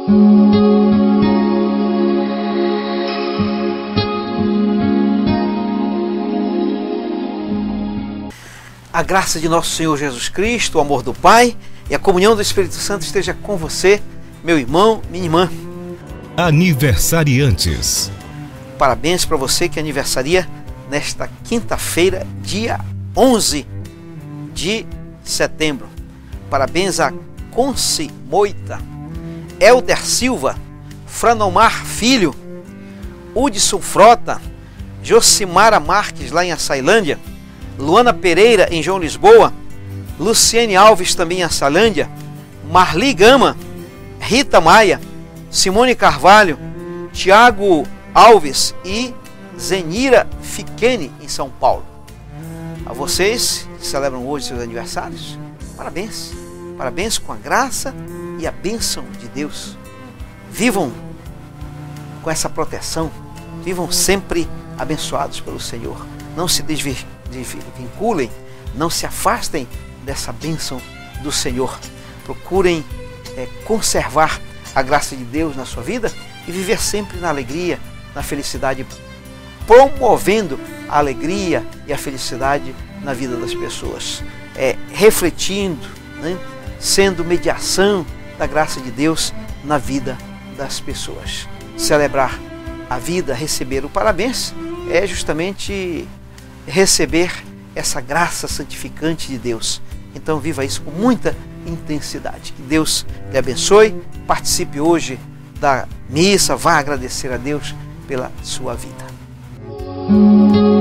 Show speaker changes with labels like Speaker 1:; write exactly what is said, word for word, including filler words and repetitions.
Speaker 1: A graça de nosso Senhor Jesus Cristo, o amor do Pai e a comunhão do Espírito Santo esteja com você, meu irmão, minha irmã.
Speaker 2: Aniversariantes.
Speaker 1: Parabéns para você que aniversaria nesta quinta-feira, dia onze de setembro. Parabéns a Conce Moita, Helder Silva, Franomar Filho, Hudson Frota, Josimara Marques lá em Açailândia, Luana Pereira em João Lisboa, Luciene Alves também em Açailândia, Marli Gama, Rita Maia, Simone Carvalho, Tiago Alves e Zenira Fiquene em São Paulo. A vocês que celebram hoje seus aniversários, parabéns. Parabéns com a graça e a bênção de Deus. Vivam com essa proteção, vivam sempre abençoados pelo Senhor. Não se desvinculem, não se afastem dessa bênção do Senhor. Procurem é, conservar a graça de Deus na sua vida e viver sempre na alegria, na felicidade, promovendo a alegria e a felicidade na vida das pessoas. É, refletindo, né, sendo mediação da graça de Deus na vida das pessoas. Celebrar a vida, receber o parabéns, é justamente receber essa graça santificante de Deus. Então viva isso com muita intensidade. Que Deus lhe abençoe. Participe hoje da missa, vá agradecer a Deus pela sua vida.